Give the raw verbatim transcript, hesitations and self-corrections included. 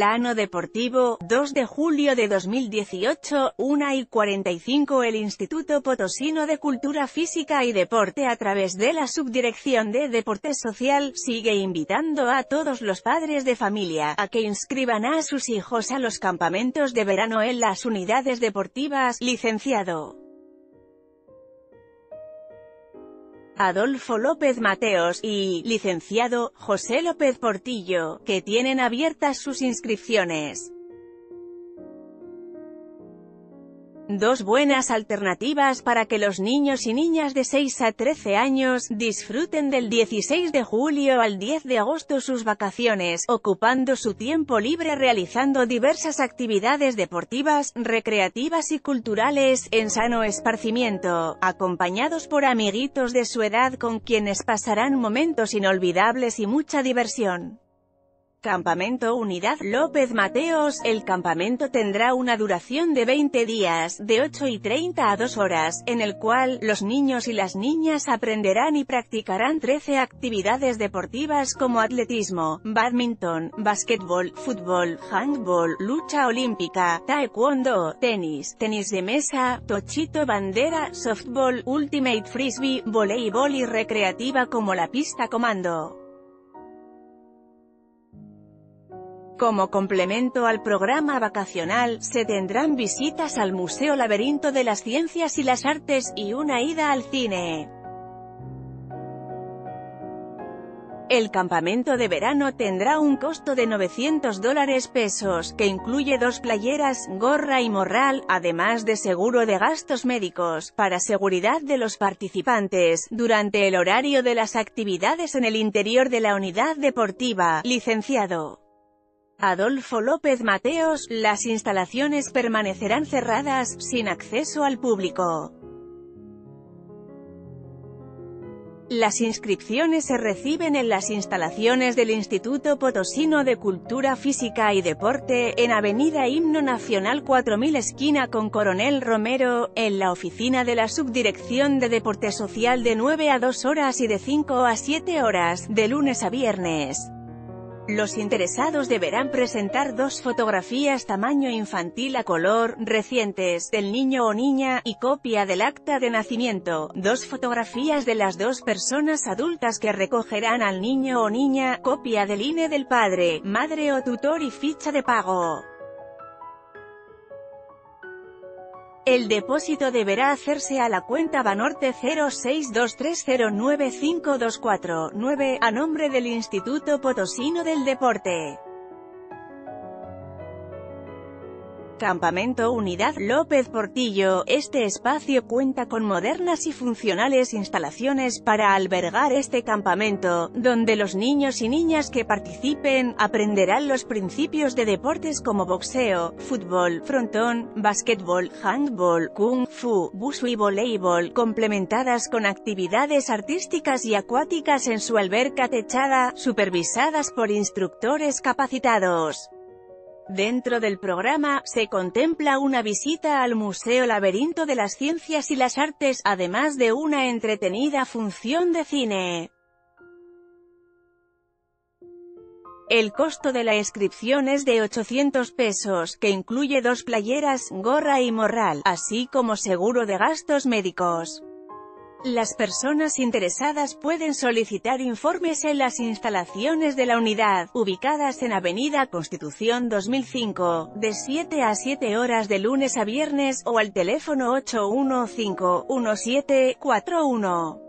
Plano deportivo, dos de julio de dos mil dieciocho, una y cuarenta y cinco. El Instituto Potosino de Cultura Física y Deporte, a través de la Subdirección de Deporte Social, sigue invitando a todos los padres de familia a que inscriban a sus hijos a los campamentos de verano en las unidades deportivas, licenciado Adolfo López Mateos, y licenciado José López Portillo, que tienen abiertas sus inscripciones. Dos buenas alternativas para que los niños y niñas de seis a trece años disfruten del dieciséis de julio al diez de agosto sus vacaciones, ocupando su tiempo libre realizando diversas actividades deportivas, recreativas y culturales, en sano esparcimiento, acompañados por amiguitos de su edad con quienes pasarán momentos inolvidables y mucha diversión. Campamento Unidad López Mateos. El campamento tendrá una duración de veinte días, de ocho y treinta a dos horas, en el cual los niños y las niñas aprenderán y practicarán trece actividades deportivas como atletismo, bádminton, básquetbol, fútbol, handball, lucha olímpica, taekwondo, tenis, tenis de mesa, tochito bandera, softball, ultimate frisbee, voleibol y recreativa como la pista comando. Como complemento al programa vacacional, se tendrán visitas al Museo Laberinto de las Ciencias y las Artes, y una ida al cine. El campamento de verano tendrá un costo de novecientos dólares pesos, que incluye dos playeras, gorra y morral, además de seguro de gastos médicos, para seguridad de los participantes, durante el horario de las actividades en el interior de la unidad deportiva, licenciado Adolfo López Mateos. Las instalaciones permanecerán cerradas, sin acceso al público. Las inscripciones se reciben en las instalaciones del Instituto Potosino de Cultura Física y Deporte, en Avenida Himno Nacional cuatro mil esquina con Coronel Romero, en la oficina de la Subdirección de Deporte Social de nueve a dos horas y de cinco a siete horas, de lunes a viernes. Los interesados deberán presentar dos fotografías tamaño infantil a color, recientes, del niño o niña, y copia del acta de nacimiento, dos fotografías de las dos personas adultas que recogerán al niño o niña, copia del I N E del padre, madre o tutor y ficha de pago. El depósito deberá hacerse a la cuenta Banorte cero seis dos tres cero nueve cinco dos cuatro nueve, a nombre del Instituto Potosino del Deporte. Campamento Unidad López Portillo. Este espacio cuenta con modernas y funcionales instalaciones para albergar este campamento, donde los niños y niñas que participen, aprenderán los principios de deportes como boxeo, fútbol, frontón, básquetbol, handball, kung fu, busu y voleibol, complementadas con actividades artísticas y acuáticas en su alberca techada, supervisadas por instructores capacitados. Dentro del programa, se contempla una visita al Museo Laberinto de las Ciencias y las Artes, además de una entretenida función de cine. El costo de la inscripción es de ochocientos pesos, que incluye dos playeras, gorra y morral, así como seguro de gastos médicos. Las personas interesadas pueden solicitar informes en las instalaciones de la unidad, ubicadas en Avenida Constitución dos mil cinco, de siete a siete horas de lunes a viernes, o al teléfono ocho uno cinco, uno siete cuatro uno.